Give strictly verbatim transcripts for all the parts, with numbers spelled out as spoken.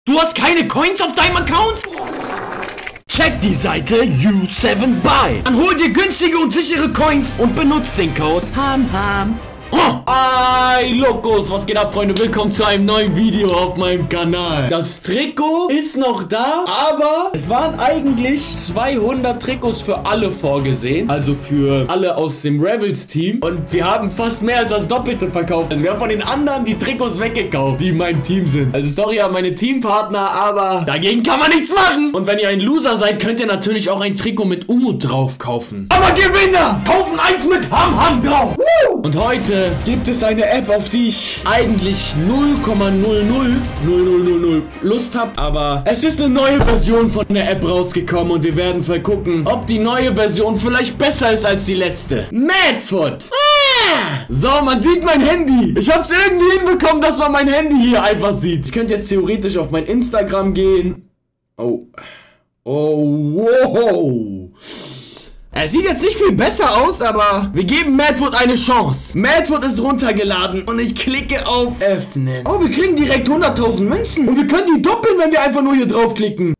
Du hast keine Coins auf deinem Account? Check die Seite U sieben Buy. Dann hol dir günstige und sichere Coins und benutzt den Code HAMHAM. Oh, ay, Locos, was geht ab, Freunde? Willkommen zu einem neuen Video auf meinem Kanal. Das Trikot ist noch da, aber es waren eigentlich zweihundert Trikots für alle vorgesehen. Also für alle aus dem Rebels-Team. Und wir haben fast mehr als das Doppelte verkauft. Also wir haben von den anderen die Trikots weggekauft, die in meinem Team sind. Also sorry an meine Teampartner, aber dagegen kann man nichts machen. Und wenn ihr ein Loser seid, könnt ihr natürlich auch ein Trikot mit Umut drauf kaufen. Aber Gewinner kaufen eins mit HAMHAM drauf. Woo! Und heute gibt es eine App, auf die ich eigentlich null Komma null null null null null null Lust habe. Aber es ist eine neue Version von der App rausgekommen und wir werden vergucken, ob die neue Version vielleicht besser ist als die letzte. Madfoot. Ah! So, man sieht mein Handy. Ich habe es irgendwie hinbekommen, dass man mein Handy hier einfach sieht. Ich könnte jetzt theoretisch auf mein Instagram gehen. Oh. Oh, wow. Er sieht jetzt nicht viel besser aus, aber wir geben Madfoot eine Chance. Madfoot ist runtergeladen und ich klicke auf Öffnen. Oh, wir kriegen direkt hunderttausend Münzen. Und wir können die doppeln, wenn wir einfach nur hier draufklicken.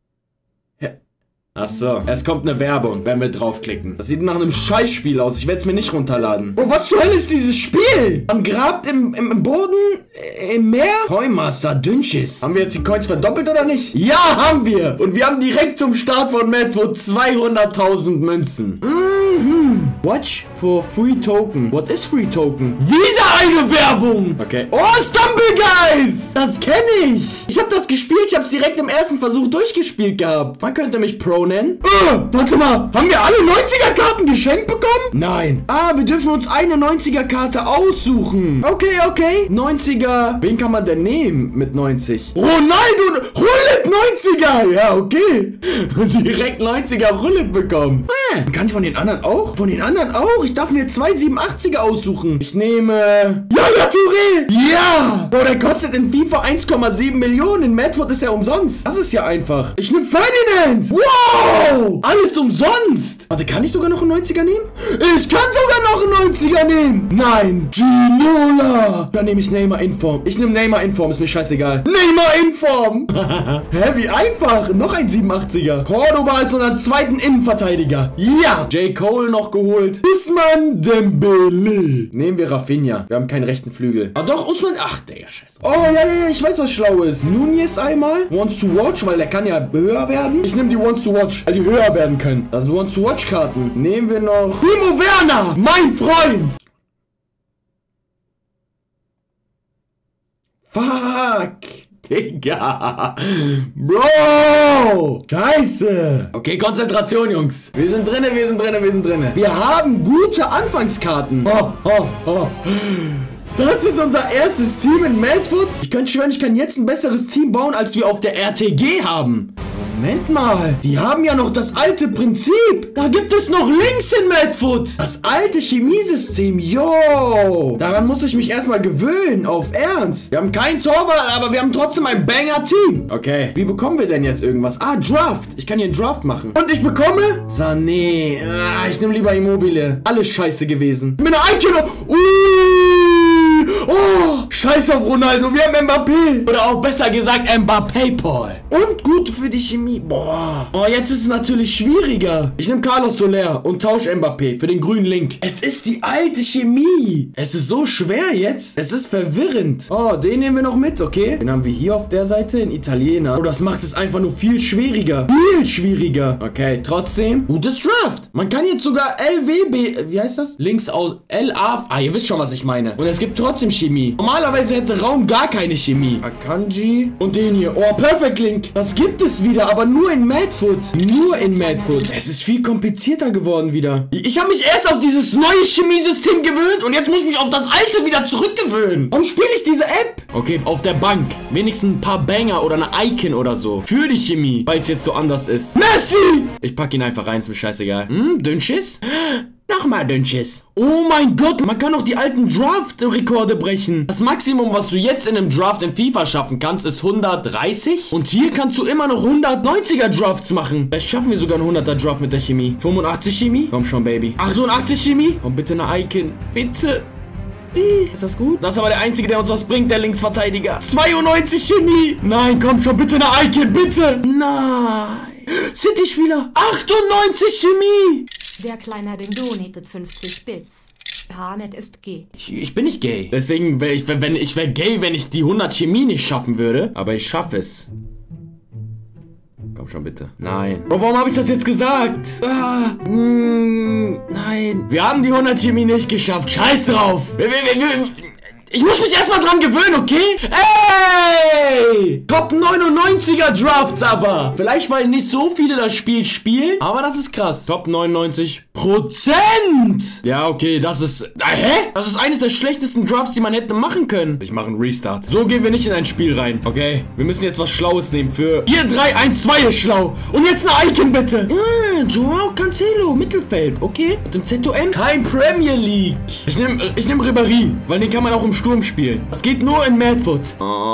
Achso, es kommt eine Werbung, wenn wir draufklicken. Das sieht nach einem Scheißspiel aus. Ich werde es mir nicht runterladen. Oh, was zur Hölle ist dieses Spiel? Man grabt im, im, im Boden, äh, im Meer. Coinmaster, Dünnschiss. Haben wir jetzt die Coins verdoppelt oder nicht? Ja, haben wir. Und wir haben direkt zum Start von Madfoot zweihunderttausend Münzen. Mhm. Watch for free token. What is free token? Wieder eine Werbung. Okay. Oh, Stumble Guys. Das kenne ich. Ich habe das gespielt. Ich habe es direkt im ersten Versuch durchgespielt gehabt. Man könnte mich Pro nennen. Uh, warte mal. Haben wir alle neunziger Karten geschenkt bekommen? Nein. Ah, wir dürfen uns eine neunziger Karte aussuchen. Okay, okay. neunziger. Wen kann man denn nehmen mit neunzig? Ronaldo. Rullet neunziger. Ja, okay. Direkt neunziger Rullet bekommen. Ah, kann ich von den anderen auch? Von den anderen auch? Ich darf mir zwei siebenundachtziger aussuchen. Ich nehme... Yaya Touré. Ja. Boah, der kostet in FIFA eins Komma sieben Millionen. In Madfoot ist er umsonst. Das ist ja einfach. Ich nehme Ferdinand. Wow. Alles umsonst. Warte, kann ich sogar noch einen neunziger nehmen? Ich kann sogar noch einen neunziger nehmen. Nein. Ginola. Dann nehme ich Neymar Inform. Ich nehme Neymar Inform. Ist mir scheißegal. Neymar Inform. Hä, wie einfach. Noch ein siebenundachtziger. Cordoba als unseren zweiten Innenverteidiger. Ja. J. Cole noch geholt. Usman Dembele. Nehmen wir Rafinha. Wir haben keinen rechten Flügel. Ah doch, Usman. Ach, Digga, scheiße. Oh, ja, ja, ja. Ich weiß, was schlau ist. Nunez einmal. Wants to watch, weil der kann ja höher werden. Ich nehme die Wants to watch, weil die höher werden können. Das sind Wants to watch Karten. Nehmen wir noch Timo Werner. Mein Freund. Fuck. Digga. Bro. Scheiße. Okay, Konzentration, Jungs. Wir sind drinne, wir sind drinne, wir sind drinne. Wir haben gute Anfangskarten. Oh, oh, oh. Das ist unser erstes Team in Madfoot. Ich könnte schwören, ich kann jetzt ein besseres Team bauen, als wir auf der R T G haben. Moment mal, die haben ja noch das alte Prinzip. Da gibt es noch Links in Madfoot. Das alte Chemiesystem, yo. Daran muss ich mich erstmal gewöhnen, auf Ernst. Wir haben keinen Torwart, aber wir haben trotzdem ein Banger-Team. Okay, wie bekommen wir denn jetzt irgendwas? Ah, Draft. Ich kann hier einen Draft machen. Und ich bekomme Sané. Ah, ich nehme lieber Immobile. Alles scheiße gewesen. Mit einer Icon. Uh. Oh, scheiß auf Ronaldo, wir haben Mbappé. Oder auch besser gesagt Mbappé Paul. Und gut für die Chemie. Boah. Oh, jetzt ist es natürlich schwieriger. Ich nehme Carlos Soler und tausche Mbappé für den grünen Link. Es ist die alte Chemie. Es ist so schwer jetzt. Es ist verwirrend. Oh, den nehmen wir noch mit, okay? Den haben wir hier auf der Seite, in Italiener. Oh, das macht es einfach nur viel schwieriger. Viel schwieriger. Okay, trotzdem. Gutes Draft. Man kann jetzt sogar L W B, wie heißt das? Links aus L A. Ah, ihr wisst schon, was ich meine. Und es gibt trotzdem Chemie. Normalerweise hätte Raum gar keine Chemie. Akanji und den hier. Oh, Perfect Link. Das gibt es wieder, aber nur in Madfoot. Nur in Madfoot. Es ist viel komplizierter geworden wieder. Ich habe mich erst auf dieses neue Chemiesystem gewöhnt und jetzt muss ich mich auf das alte wieder zurückgewöhnen. Warum spiele ich diese App? Okay, auf der Bank. Wenigstens ein paar Banger oder eine Icon oder so. Für die Chemie, weil es jetzt so anders ist. Messi! Ich packe ihn einfach rein, ist mir scheißegal. Hm, Dünnschiss? Nochmal Dünnschiss. Oh mein Gott, man kann auch die alten Draft-Rekorde brechen. Das Maximum, was du jetzt in einem Draft in FIFA schaffen kannst, ist hundertdreißig. Und hier kannst du immer noch hundertneunziger Drafts machen. Vielleicht schaffen wir sogar einen hunderter Draft mit der Chemie. fünfundachtzig Chemie? Komm schon, Baby. achtundachtzig Chemie? Komm, bitte eine Icon. Bitte. Ist das gut? Das ist aber der Einzige, der uns was bringt, der Linksverteidiger. zweiundneunzig Chemie. Nein, komm schon, bitte eine Icon, bitte. Nein. City-Spieler. achtundneunzig Chemie. Der Kleinerding donatet fünfzig Bits. Hamed ist gay. Ich, ich bin nicht gay. Deswegen wäre ich, wenn ich wäre gay, wenn ich die hundert Chemie nicht schaffen würde. Aber ich schaffe es. Komm schon, bitte. Nein. Oh, warum habe ich das jetzt gesagt? Ah, mm, nein. Wir haben die hundert Chemie nicht geschafft. Scheiß drauf. Wir, wir, wir, wir, ich muss mich erstmal dran gewöhnen, okay? Ey! Top neunundneunziger Drafts aber. Vielleicht, weil nicht so viele das Spiel spielen. Aber das ist krass. Top neunundneunzig Prozent. Ja, okay, das ist... Äh, hä? Das ist eines der schlechtesten Drafts, die man hätte machen können. Ich mache einen Restart. So gehen wir nicht in ein Spiel rein. Okay, wir müssen jetzt was Schlaues nehmen für... Ihr drei, eins, zwei ist schlau. Und jetzt eine Icon, bitte. Ja, Joao Cancelo, Mittelfeld. Okay, mit dem Z O M. Kein Premier League. Ich nehme ich nehm Ribéry, weil den kann man auch im Sturm spielen. Das geht nur in Madfoot.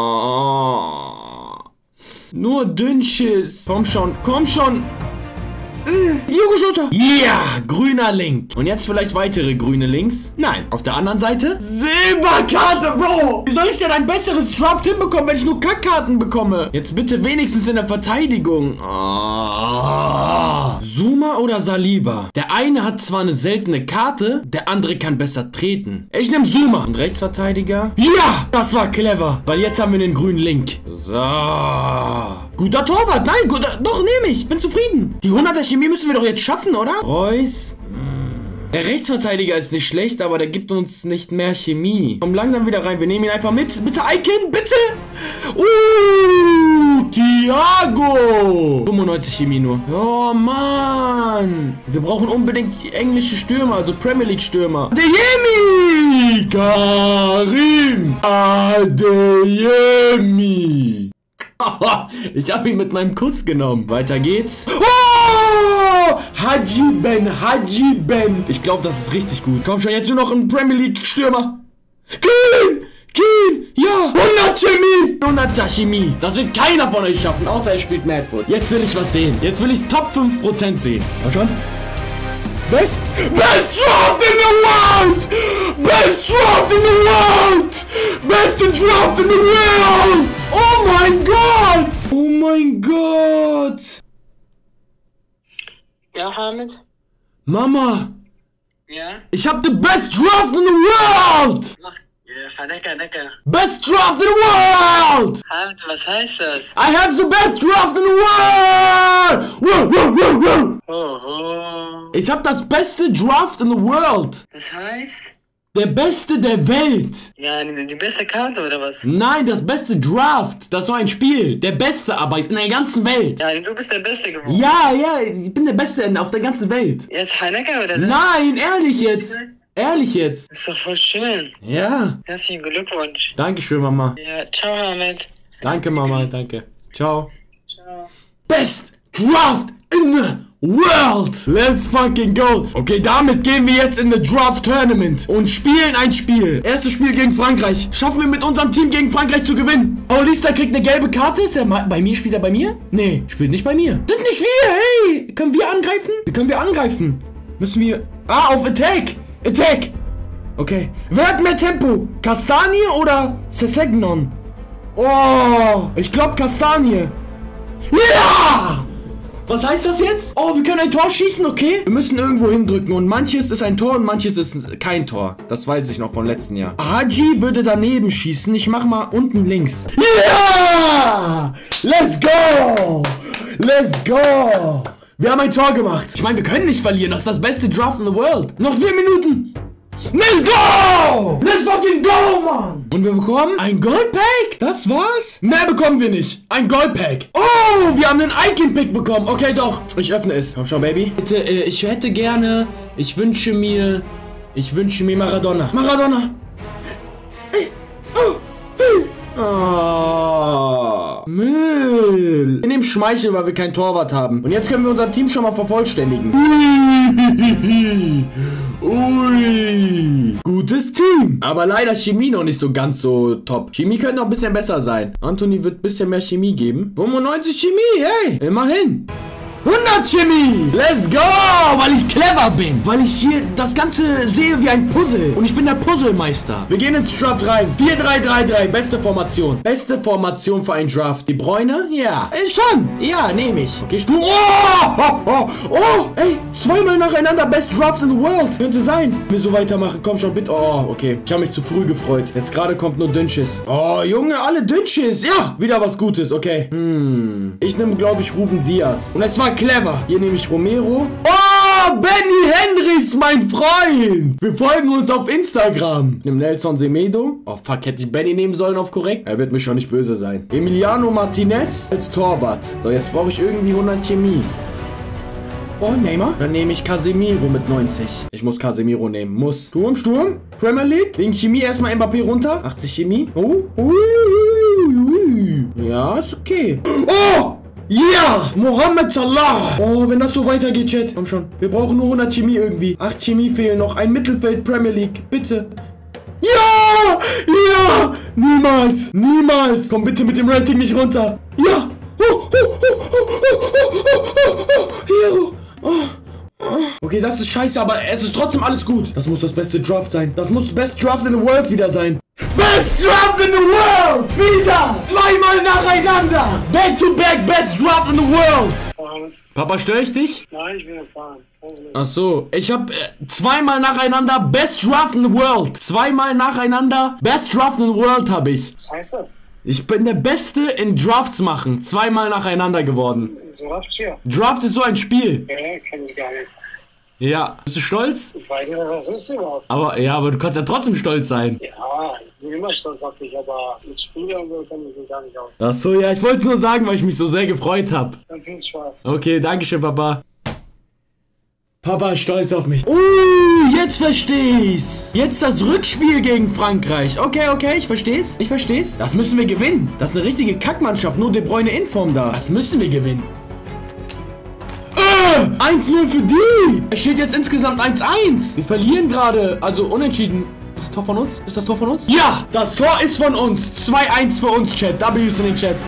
Oh. Nur Dünnschiss. Komm schon, komm schon. Diogo Jota. Ja, yeah, grüner Link. Und jetzt vielleicht weitere grüne Links. Nein. Auf der anderen Seite Silberkarte, Bro. Wie soll ich denn ein besseres Draft hinbekommen, wenn ich nur Kackkarten bekomme? Jetzt bitte wenigstens in der Verteidigung. Oh. Zuma oder Saliba? Der eine hat zwar eine seltene Karte, der andere kann besser treten. Ich nehme Zuma. Und Rechtsverteidiger? Ja, das war clever. Weil jetzt haben wir den grünen Link. So. Guter Torwart. Nein, guter, doch, nehme ich. Bin zufrieden. Die hunderter Chemie müssen wir doch jetzt schaffen, oder? Reus. Der Rechtsverteidiger ist nicht schlecht, aber der gibt uns nicht mehr Chemie. Komm langsam wieder rein. Wir nehmen ihn einfach mit. Bitte, Icon, bitte. Uh, Thiago. fünfundneunzig Chemie nur. Oh, Mann. Wir brauchen unbedingt englische Stürmer, also Premier League Stürmer. Adeyemi. Karim Adeyemi. Ich habe ihn mit meinem Kuss genommen. Weiter geht's. Oh! Haji Ben, Haji Ben. Ich glaube, das ist richtig gut. Komm schon, jetzt nur noch ein Premier League Stürmer. Keen! Keen! Ja! hundert Chemie! hunderter Chemie. Das wird keiner von euch schaffen, außer er spielt Madfoot. Jetzt will ich was sehen. Jetzt will ich Top fünf Prozent sehen. Komm schon. Best, best Draft in the world! Best Draft in the world! Best Draft in the world! Oh mein Gott! Oh mein Gott! Ja, Hamid? Mama! Ja? Ich hab the best draft in the world! Mach, ja, lecker, lecker. Best draft in the world! Hamid, was heißt das? I have the best draft in the world! Woo, woo, woo, woo. Oh, oh. Ich hab das beste Draft in the world! Das heißt? Der beste der Welt! Ja, die, die beste Karte oder was? Nein, das beste Draft! Das war ein Spiel! Der beste Arbeit in der ganzen Welt! Ja, du bist der Beste geworden. Ja, ja, ich bin der Beste auf der ganzen Welt! Jetzt Heinecker oder so? Nein, ehrlich jetzt! Ehrlich jetzt! Ist doch voll schön. Ja! Herzlichen Glückwunsch. Dankeschön, Mama. Ja, ciao, Hamid. Danke, Mama, danke. Ciao. Ciao. Best Draft in the world! Let's fucking go! Okay, damit gehen wir jetzt in the Draft Tournament und spielen ein Spiel. Erstes Spiel gegen Frankreich. Schaffen wir mit unserem Team gegen Frankreich zu gewinnen. Paulista kriegt eine gelbe Karte. Ist er bei mir? Spielt er bei mir? Nee, spielt nicht bei mir. Sind nicht wir, hey! Können wir angreifen? Wie können wir angreifen? Müssen wir... Ah, auf Attack! Attack! Okay. Wer hat mehr Tempo? Kastanie oder Sessegnon? Oh, ich glaube Kastanie. Ja! Was heißt das jetzt? Oh, wir können ein Tor schießen, okay? Wir müssen irgendwo hindrücken und manches ist ein Tor und manches ist kein Tor. Das weiß ich noch von letzten Jahr. Haji würde daneben schießen. Ich mach mal unten links. Ja! Let's go! Let's go! Wir haben ein Tor gemacht. Ich meine, wir können nicht verlieren. Das ist das beste Draft in the world. Noch vier Minuten. Let's go! Let's fucking go, Mann! Und wir bekommen ein Goldpack? Das war's? Mehr bekommen wir nicht. Ein Goldpack. Oh, wir haben einen Icon-Pick bekommen. Okay, doch. Ich öffne es. Komm schon, Baby. Bitte, äh, ich hätte gerne... Ich wünsche mir... Ich wünsche mir Maradona. Maradona! Oh, Müll. Wir nehmen Schmeichel, weil wir kein Torwart haben. Und jetzt können wir unser Team schon mal vervollständigen. Ui. Ui. Gutes Team. Aber leider Chemie noch nicht so ganz so top. Chemie könnte noch ein bisschen besser sein. Anthony wird ein bisschen mehr Chemie geben. fünfundneunzig Chemie, hey. Immerhin. hundert Chemie. Let's go. Weil ich clever bin. Weil ich hier das Ganze sehe wie ein Puzzle. Und ich bin der Puzzlemeister. Wir gehen ins Draft rein. vier drei drei drei. Beste Formation. Beste Formation für einen Draft. Die Bräune? Ja. Äh, schon. Ja, nehme ich. Okay, Sturm. Oh, oh, oh, oh. Ey, zweimal nacheinander Best Draft in the World. Könnte sein. Wir so weitermachen. Komm schon, bitte. Oh, okay. Ich habe mich zu früh gefreut. Jetzt gerade kommt nur Dünnschiss. Oh, Junge, alle Dünnschiss. Ja, wieder was Gutes. Okay. Hm. Ich nehme, glaube ich, Ruben Diaz. Und es war clever. Hier nehme ich Romero. Oh, Benny Henrichs, mein Freund. Wir folgen uns auf Instagram. Ich nehme Nelson Semedo. Oh, fuck. Hätte ich Benny nehmen sollen auf korrekt? Er wird mir schon nicht böse sein. Emiliano Martinez als Torwart. So, jetzt brauche ich irgendwie hundert Chemie. Oh, Neymar. Dann nehme ich Casemiro mit neunzig. Ich muss Casemiro nehmen. Muss. Sturm, Sturm. Premier League. Wegen Chemie erstmal Mbappé runter. achtzig Chemie. Oh. Ui, ui, ui. Ja, ist okay. Oh! Ja! Mohamed Salah! Oh, wenn das so weitergeht, Chat. Komm schon. Wir brauchen nur hundert Chemie irgendwie. acht Chemie fehlen noch. Ein Mittelfeld Premier League. Bitte. Ja! Ja! Niemals! Niemals! Komm bitte mit dem Rating nicht runter. Ja! Oh, oh, oh, oh, oh, oh, oh, oh, Hero! Oh. Okay, das ist scheiße, aber es ist trotzdem alles gut. Das muss das beste Draft sein. Das muss Best Draft in the World wieder sein. Best Draft in the World! Wieder! Zweimal nacheinander! Back to back Best Draft in the World! Papa, störe ich dich? Nein, ich bin erfahren. Ach so, ich habe äh, zweimal nacheinander Best Draft in the World. Zweimal nacheinander Best Draft in the World habe ich. Was heißt das? Ich bin der Beste in Drafts machen. Zweimal nacheinander geworden. Draft hier. Draft ist so ein Spiel. Ja, kenn ich gar nicht. Ja. Bist du stolz? Ich weiß nicht, was das ist überhaupt. Aber, ja, aber du kannst ja trotzdem stolz sein. Ja, ich bin immer stolz auf dich, aber mit Spiele und so kenne ich mich gar nicht aus. Ach so, ja, ich wollte es nur sagen, weil ich mich so sehr gefreut habe. Dann viel Spaß. Okay, danke schön, Papa. Papa ist stolz auf mich. Uh, jetzt versteh's. Jetzt das Rückspiel gegen Frankreich. Okay, okay, ich versteh's. Ich versteh's. Das müssen wir gewinnen. Das ist eine richtige Kackmannschaft. Nur De Bruyne in Form da. Das müssen wir gewinnen. Äh, eins null für die. Es steht jetzt insgesamt eins eins. Wir verlieren gerade. Also unentschieden. Ist das Tor von uns? Ist das Tor von uns? Ja, das Tor ist von uns. zwei eins für uns, Chat. W's in den Chat.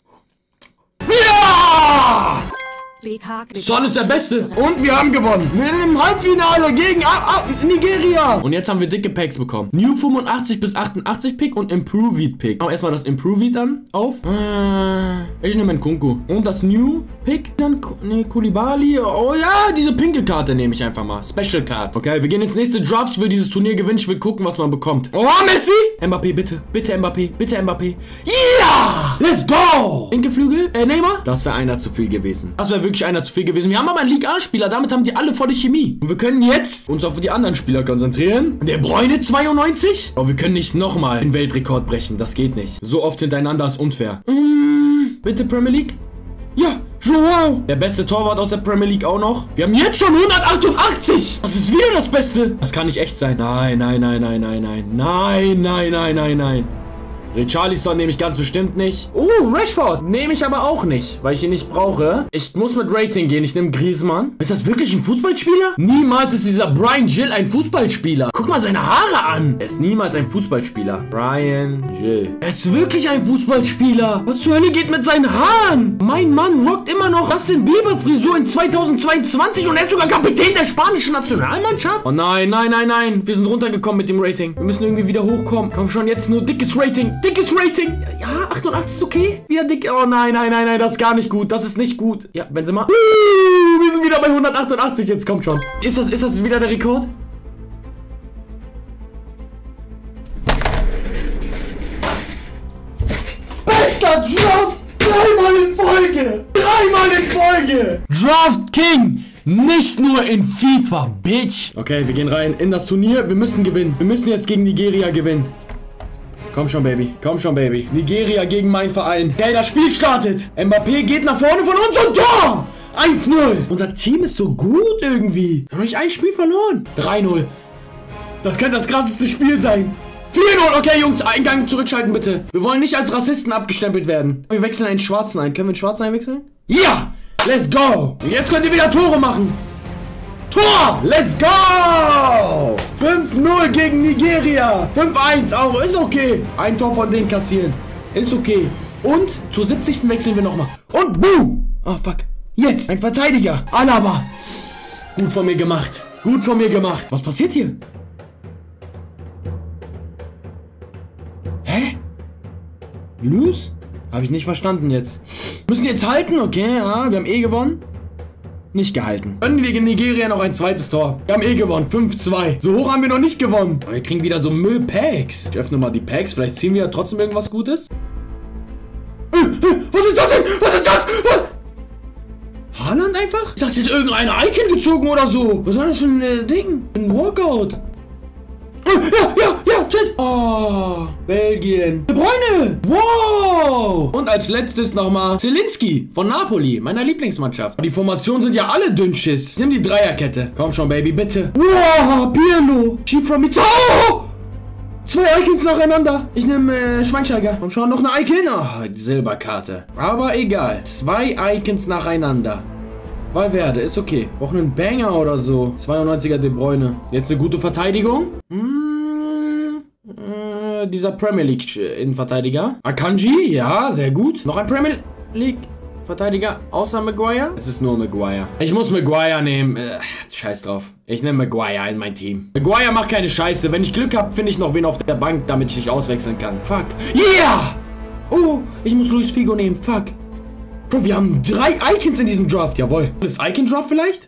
Ja! Son ist der Beste. Und wir haben gewonnen. Wir sind im Halbfinale gegen ah, ah, Nigeria. Und jetzt haben wir dicke Packs bekommen. New fünfundachtzig bis achtundachtzig Pick und Improved Pick. Machen wir erstmal das Improved dann auf. Äh, ich nehme einen Kunku. Und das New Pick. Dann, ne, Koulibaly. Oh ja, diese pinke Karte nehme ich einfach mal. Special Card. Okay, wir gehen ins nächste Draft. Ich will dieses Turnier gewinnen. Ich will gucken, was man bekommt. Oh, Messi. Mbappé, bitte. Bitte Mbappé. Bitte Mbappé. Ja! Let's go! Linke Flügel. Äh, Neymar. Das wäre einer zu viel gewesen. Das wäre wirklich einer zu viel gewesen. Wir haben aber einen Ligue A Spieler, damit haben die alle volle Chemie. Und wir können jetzt uns auf die anderen Spieler konzentrieren. Der Bräune zweiundneunzig. Aber wir können nicht nochmal den Weltrekord brechen. Das geht nicht. So oft hintereinander ist unfair. Mm, bitte Premier League. Ja, Joao. Der beste Torwart aus der Premier League auch noch. Wir haben jetzt schon hundertachtundachtzig. Das ist wieder das Beste. Das kann nicht echt sein. Nein, nein, nein, nein, nein, nein. Nein, nein, nein, nein, nein. Richarlison nehme ich ganz bestimmt nicht. Oh, Rashford nehme ich aber auch nicht, weil ich ihn nicht brauche. Ich muss mit Rating gehen. Ich nehme Griezmann. Ist das wirklich ein Fußballspieler? Niemals ist dieser Brian Gill ein Fußballspieler. Guck mal seine Haare an. Er ist niemals ein Fußballspieler. Brian Gill. Er ist wirklich ein Fußballspieler. Was zur Hölle geht mit seinen Haaren? Mein Mann rockt immer noch Justin Bieber Frisur in zweitausendzweiundzwanzig und er ist sogar Kapitän der spanischen Nationalmannschaft. Oh nein, nein, nein, nein. Wir sind runtergekommen mit dem Rating. Wir müssen irgendwie wieder hochkommen. Komm schon, jetzt nur dickes Rating. Dickes Rating. Ja, achtundachtzig ist okay. Wieder dick. Oh nein, nein, nein, nein, das ist gar nicht gut. Das ist nicht gut. Ja, Benzema. Uh, wir sind wieder bei hundertachtundachtzig. Jetzt kommt schon. Ist das, ist das wieder der Rekord? Bester Draft! Dreimal in Folge! Dreimal in Folge! Draft King! Nicht nur in FIFA, Bitch! Okay, wir gehen rein in das Turnier. Wir müssen gewinnen. Wir müssen jetzt gegen Nigeria gewinnen. Komm schon, Baby. Komm schon, Baby. Nigeria gegen meinen Verein. Der das Spiel startet. Mbappé geht nach vorne von uns und Tor! eins null. Unser Team ist so gut irgendwie. Wir haben nicht ein Spiel verloren. drei null. Das könnte das krasseste Spiel sein. vier null. Okay, Jungs. Eingang zurückschalten, bitte. Wir wollen nicht als Rassisten abgestempelt werden. Wir wechseln einen Schwarzen ein. Können wir einen Schwarzen einwechseln? Ja! Let's go! Und jetzt könnt ihr wieder Tore machen. Tor! Let's go! fünf null gegen Nigeria. fünf eins auch. Ist okay. Ein Tor von denen kassieren. Ist okay. Und zur siebzigsten wechseln wir nochmal. Und boom! Oh, fuck. Jetzt. Ein Verteidiger. Alaba. Gut von mir gemacht. Gut von mir gemacht. Was passiert hier? Hä? Lose? Habe ich nicht verstanden jetzt. Müssen jetzt halten, okay, ja. Wir haben eh gewonnen. Nicht gehalten. Können wir gegen Nigeria noch ein zweites Tor? Wir haben eh gewonnen. fünf zwei. So hoch haben wir noch nicht gewonnen. Aber wir kriegen wieder so Müll-Packs. Ich öffne mal die Packs. Vielleicht ziehen wir ja trotzdem irgendwas Gutes. Was ist das denn? Was ist das? Was? Haaland einfach? Ich dachte, jetzt irgendeine Icon gezogen oder so. Was war das für ein äh, Ding? Ein Walkout. Ja, ja, ja, shit. Oh, Belgien. De Bruyne. Wow. Und als letztes nochmal Zielinski von Napoli, meiner Lieblingsmannschaft. Die Formationen sind ja alle Dünnschiss. Nimm die Dreierkette. Komm schon, Baby, bitte. Wow, Pirlo. Chief from Italia. Zwei Icons nacheinander. Ich nehme äh, Schweinsteiger. Komm schon, noch eine Icon. Oh, die Silberkarte. Aber egal. Zwei Icons nacheinander. Valverde, ist okay. Brauchen einen Banger oder so. zweiundneunziger De Bruyne. Jetzt eine gute Verteidigung. Hm, äh, dieser Premier League Innenverteidiger. Akanji, ja, sehr gut. Noch ein Premier League Verteidiger außer Maguire. Es ist nur Maguire. Ich muss Maguire nehmen. Äh, scheiß drauf. Ich nehme Maguire in mein Team. Maguire macht keine Scheiße. Wenn ich Glück habe, finde ich noch wen auf der Bank, damit ich nicht auswechseln kann. Fuck. Yeah! Oh, ich muss Luis Figo nehmen. Fuck. Bro, wir haben drei Icons in diesem Draft. Jawohl. Ist Icon Draft vielleicht?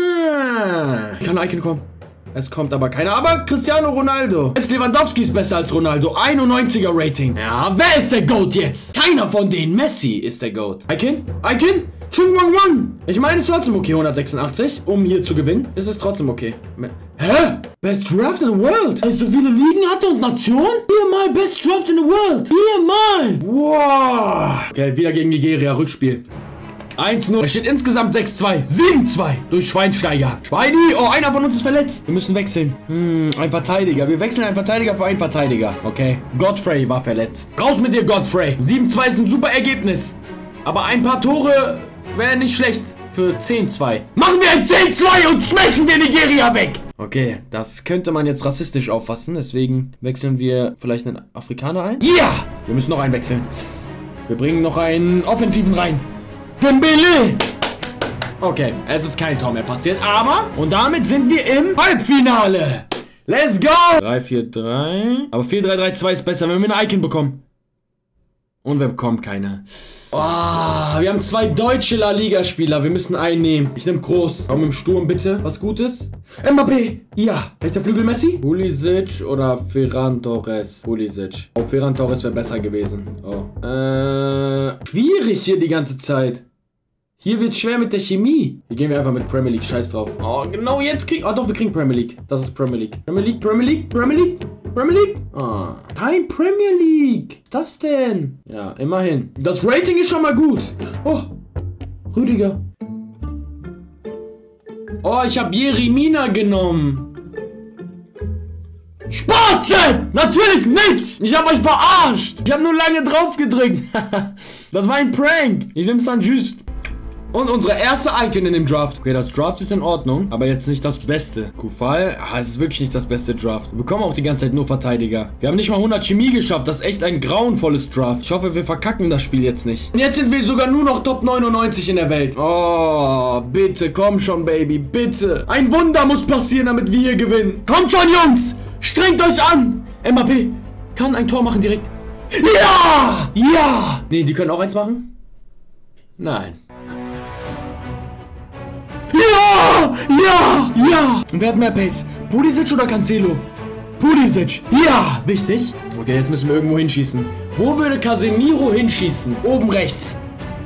Hm. Kann Icon kommen. Es kommt aber keiner. Aber Cristiano Ronaldo. Selbst Lewandowski ist besser als Ronaldo. einundneunziger Rating. Ja, wer ist der GOAT jetzt? Keiner von denen. Messi ist der GOAT. Icon? Icon? Chung Wang Wang. Ich meine, es ist trotzdem okay, hundertsechsundachtzig. Um hier zu gewinnen, ist es trotzdem okay. Hä? Best Draft in the World? Weil es so viele Ligen hatte und Nationen? Viermal Best Draft in the World. Viermal. Wow. Okay, wieder gegen Nigeria. Rückspiel. eins null. Es steht insgesamt sechs zwei. sieben zwei. Durch Schweinsteiger. Schweini. Oh, einer von uns ist verletzt. Wir müssen wechseln. Hm, ein Verteidiger. Wir wechseln einen Verteidiger für einen Verteidiger. Okay. Godfrey war verletzt. Raus mit dir, Godfrey. sieben zwei ist ein super Ergebnis. Aber ein paar Tore wäre nicht schlecht. Für zehn zwei. Machen wir ein zehn zwei und smashen wir Nigeria weg. Okay, das könnte man jetzt rassistisch auffassen. Deswegen wechseln wir vielleicht einen Afrikaner ein. Ja! Wir müssen noch einen wechseln. Wir bringen noch einen Offensiven rein. Dembele! Okay, es ist kein Tor mehr passiert, aber... Und damit sind wir im Halbfinale. Let's go! drei vier drei. Aber vier drei drei zwei ist besser, wenn wir eine Icon bekommen. Und wir bekommen keine. Oh, wir haben zwei deutsche La Liga-Spieler. Wir müssen einen nehmen. Ich nehme Groß. Komm im Sturm, bitte. Was Gutes. Mbappé. Ja. Rechter Flügel Messi? Pulisic oder Ferran Torres? Pulisic. Oh, Ferran Torres wäre besser gewesen. Oh. Äh, schwierig hier die ganze Zeit. Hier wird schwer mit der Chemie. Hier gehen wir einfach mit Premier League. Scheiß drauf. Oh, genau jetzt kriegen... Oh, doch, wir kriegen Premier League. Das ist Premier League. Premier League, Premier League, Premier League. Premier League? Ah, kein Premier League. Was das denn? Ja, immerhin. Das Rating ist schon mal gut. Oh, Rüdiger. Oh, ich habe Jeremina genommen. Spaß, Chat! Natürlich nicht! Ich habe euch verarscht! Ich habe nur lange drauf gedrückt. Das war ein Prank. Ich nehme San Just. Und unsere erste Icon in dem Draft. Okay, das Draft ist in Ordnung, aber jetzt nicht das Beste. Kufal, ah, es ist wirklich nicht das beste Draft. Wir bekommen auch die ganze Zeit nur Verteidiger. Wir haben nicht mal hundert Chemie geschafft. Das ist echt ein grauenvolles Draft. Ich hoffe, wir verkacken das Spiel jetzt nicht. Und jetzt sind wir sogar nur noch Top neunundneunzig in der Welt. Oh, bitte, komm schon, Baby, bitte. Ein Wunder muss passieren, damit wir hier gewinnen. Kommt schon, Jungs! Strengt euch an! Mbappé kann ein Tor machen direkt. Ja! Ja! Nee, die können auch eins machen? Nein. Ja! Ja! Ja! Und wer hat mehr Pace? Pulisic oder Cancelo? Pulisic. Ja! Wichtig. Okay, jetzt müssen wir irgendwo hinschießen. Wo würde Casemiro hinschießen? Oben rechts.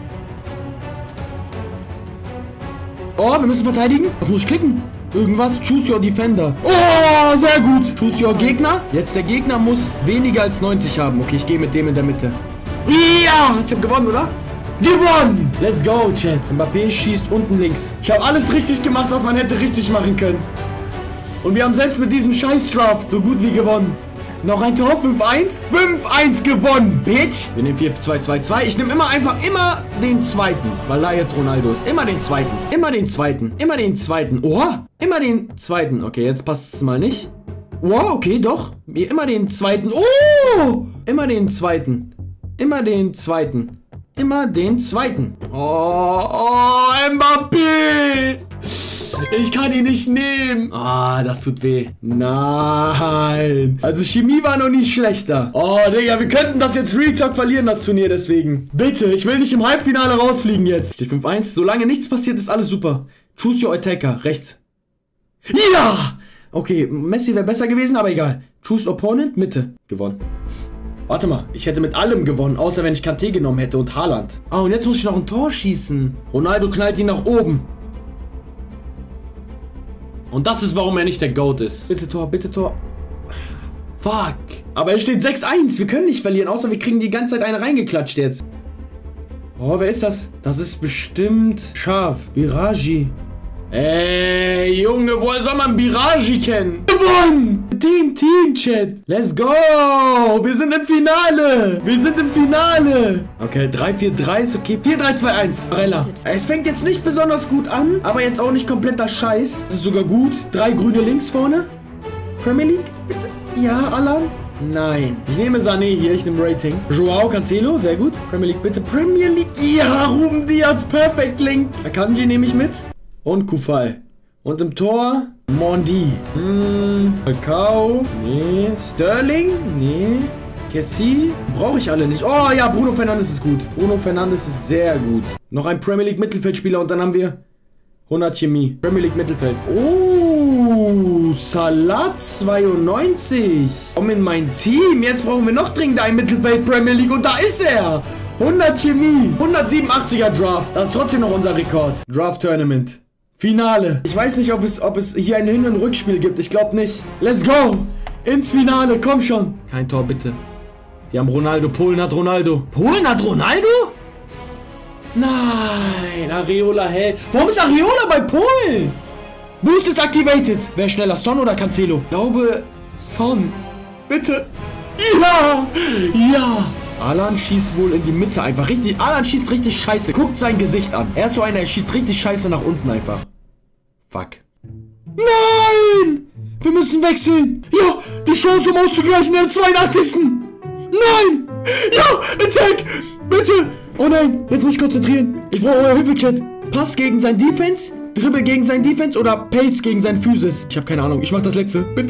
Oh, wir müssen verteidigen. Was muss ich klicken? Irgendwas. Choose your defender. Oh, sehr gut. Choose your Gegner. Jetzt der Gegner muss weniger als neunzig haben. Okay, ich gehe mit dem in der Mitte. Ja! Ich habe gewonnen, oder? Gewonnen! Let's go, Chat. Mbappé schießt unten links. Ich habe alles richtig gemacht, was man hätte richtig machen können. Und wir haben selbst mit diesem Scheiß-Draft so gut wie gewonnen. Noch ein Tor, fünf eins. fünf eins gewonnen, Bitch. Wir nehmen vier zwei zwei zwei. Ich nehme immer einfach immer den zweiten. Weil da jetzt Ronaldo ist. Immer den zweiten. Immer den zweiten. Immer den zweiten. Oha. Immer den zweiten. Okay, jetzt passt es mal nicht. Wow, okay, doch. Immer den zweiten. Oh! Immer den zweiten. Immer den zweiten. Immer den zweiten. Oh, oh, Mbappé! Mbappé! Ich kann ihn nicht nehmen. Ah, das tut weh. Nein. Also Chemie war noch nicht schlechter. Oh, Digga, wir könnten das jetzt Real Talk verlieren, das Turnier, deswegen. Bitte, ich will nicht im Halbfinale rausfliegen jetzt. Steht fünf eins. Solange nichts passiert, ist alles super. Choose your attacker. Rechts. Ja! Okay, Messi wäre besser gewesen, aber egal. Choose opponent, Mitte. Gewonnen. Warte mal, ich hätte mit allem gewonnen, außer wenn ich Kanté genommen hätte und Haaland. Ah, und jetzt muss ich noch ein Tor schießen. Ronaldo knallt ihn nach oben. Und das ist, warum er nicht der GOAT ist. Bitte Tor, bitte Tor. Fuck. Aber es steht sechs eins. Wir können nicht verlieren, außer wir kriegen die ganze Zeit eine reingeklatscht jetzt. Oh, wer ist das? Das ist bestimmt Scharf. Biraji. Ey, Junge, woher soll man Biraji kennen? Gewonnen! Team, Team, Chat. Let's go! Wir sind im Finale! Wir sind im Finale! Okay, drei vier drei ist okay. vier drei zwei eins. Barella. Es fängt jetzt nicht besonders gut an, aber jetzt auch nicht kompletter Scheiß. Es ist sogar gut. Drei grüne links vorne. Premier League, bitte. Ja, Alan? Nein. Ich nehme Sané hier, ich nehme Rating. Joao Cancelo, sehr gut. Premier League, bitte. Premier League. Ja, Ruben Diaz, perfekt, Link. Akanji nehme ich mit. Und Kufal. Und im Tor Mondi. Hm, Falcao. Nee. Sterling. Nee. Kessie. Brauche ich alle nicht. Oh ja, Bruno Fernandes ist gut. Bruno Fernandes ist sehr gut. Noch ein Premier League Mittelfeldspieler und dann haben wir hundert Chemie. Premier League Mittelfeld. Oh, Salat zweiundneunzig. Komm in mein Team. Jetzt brauchen wir noch dringend ein Mittelfeld Premier League und da ist er. hundert Chemie. hundertsiebenundachtziger Draft. Das ist trotzdem noch unser Rekord. Draft Tournament. Finale. Ich weiß nicht, ob es, ob es hier ein Hin- und Rückspiel gibt. Ich glaube nicht. Let's go. Ins Finale. Komm schon. Kein Tor, bitte. Die haben Ronaldo. Polen hat Ronaldo. Polen hat Ronaldo? Nein. Areola hält. Warum ist Areola bei Polen? Boost ist activated. Wer schneller? Son oder Cancelo? Ich glaube, Son. Bitte. Ja. Ja. Alan schießt wohl in die Mitte einfach richtig. Alan schießt richtig scheiße. Guckt sein Gesicht an. Er ist so einer, er schießt richtig scheiße nach unten einfach. Fuck. Nein! Wir müssen wechseln. Ja, die Chance, um auszugleichen in der zweiundachtzigsten Nein! Ja, Attack! Bitte! Oh nein, jetzt muss ich konzentrieren. Ich brauche eure Hilfe, Chat. Pass gegen sein Defense, Dribbel gegen sein Defense oder Pace gegen sein Physis. Ich habe keine Ahnung. Ich mach das letzte. Bitte.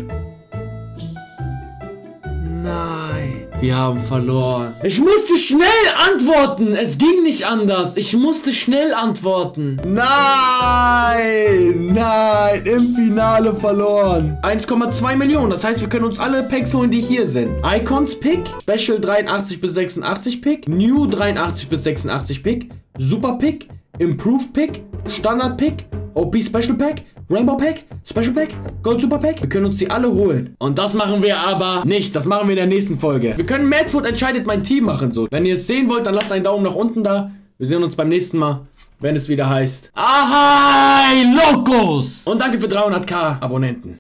Nein. Wir haben verloren. Ich musste schnell antworten. Es ging nicht anders. Ich musste schnell antworten. Nein. Nein. Im Finale verloren. eins Komma zwei Millionen. Das heißt, wir können uns alle Packs holen, die hier sind. Icons Pick. Special dreiundachtzig bis sechsundachtzig Pick. New dreiundachtzig bis sechsundachtzig Pick. Super Pick. Improved Pick. Standard Pick. O P Special Pack. Rainbow Pack, Special Pack, Gold Super Pack. Wir können uns die alle holen. Und das machen wir aber nicht. Das machen wir in der nächsten Folge. Wir können Madfoot entscheidet mein Team machen. So. Wenn ihr es sehen wollt, dann lasst einen Daumen nach unten da. Wir sehen uns beim nächsten Mal, wenn es wieder heißt Ahai Locos. Und danke für dreihunderttausend Abonnenten.